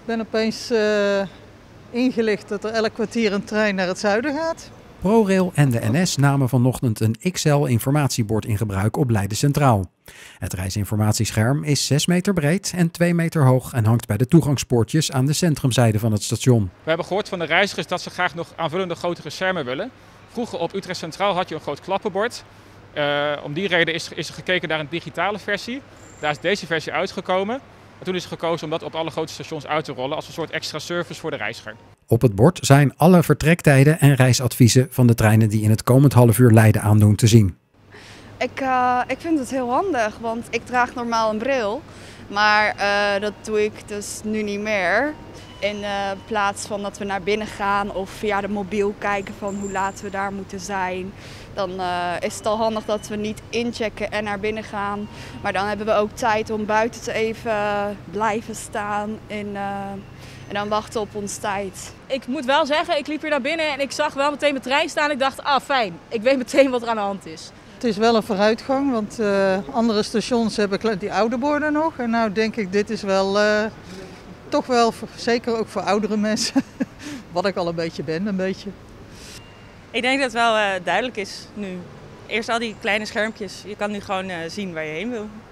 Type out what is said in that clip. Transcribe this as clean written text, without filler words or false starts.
Ik ben opeens ingelicht dat er elk kwartier een trein naar het zuiden gaat. ProRail en de NS namen vanochtend een XL-informatiebord in gebruik op Leiden Centraal. Het reisinformatiescherm is 6 meter breed en 2 meter hoog en hangt bij de toegangspoortjes aan de centrumzijde van het station. We hebben gehoord van de reizigers dat ze graag nog aanvullende grotere schermen willen. Vroeger op Utrecht Centraal had je een groot klappenbord. Om die reden is er gekeken naar een digitale versie. Daar is deze versie uitgekomen. En toen is er gekozen om dat op alle grote stations uit te rollen als een soort extra service voor de reiziger. Op het bord zijn alle vertrektijden en reisadviezen van de treinen die in het komend half uur Leiden aandoen te zien. Ik vind het heel handig, want ik draag normaal een bril. Maar dat doe ik dus nu niet meer. In plaats van dat we naar binnen gaan of via de mobiel kijken van hoe laat we daar moeten zijn. Dan is het al handig dat we niet inchecken en naar binnen gaan. Maar dan hebben we ook tijd om buiten te even blijven staan en dan wachten op ons tijd. Ik moet wel zeggen, ik liep hier naar binnen en ik zag wel meteen mijn trein staan. Ik dacht, fijn, ik weet meteen wat er aan de hand is. Het is wel een vooruitgang, want andere stations hebben die oude borden nog. En nou denk ik, dit is wel toch wel, zeker ook voor oudere mensen, wat ik al een beetje ben, een beetje. Ik denk dat het wel duidelijk is nu. Eerst al die kleine schermpjes, je kan nu gewoon zien waar je heen wil.